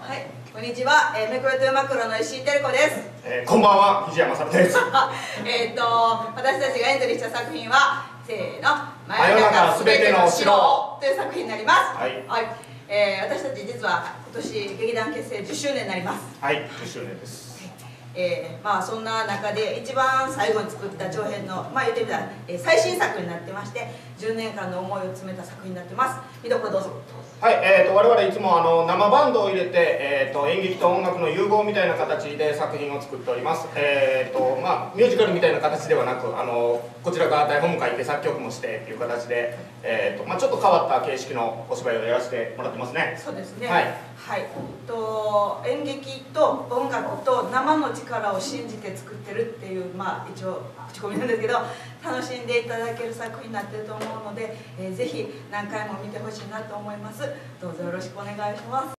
はい、こんにちは、めくろとマクロの石井照子です。 こんばんは、藤山さんです。 私たちがエントリーした作品は、せーの、 真夜中すべての城という作品になります。 はい。 私たち実は今年劇団結成10周年になります。 はい、10周年です。 そんな中で一番最後に作った長編の、言ってみたら、最新作になってまして、10年間の思いを詰めた作品になってます。見どころどうぞ。 はい、我々いつも生バンドを入れて、演劇と音楽の融合みたいな形で作品を作っております。ミュージカルみたいな形ではなく、こちらが台本も書いて作曲もしてという形で、ちょっと変わった形式のお芝居をやらせてもらってますね。 そうですね。 はい。 演劇と音楽と生の力を信じて作ってるっていう、一応口コミなんですけど、楽しんでいただける作品になってると思うので、ぜひ何回も見てほしいなと思います。どうぞよろしくお願いします。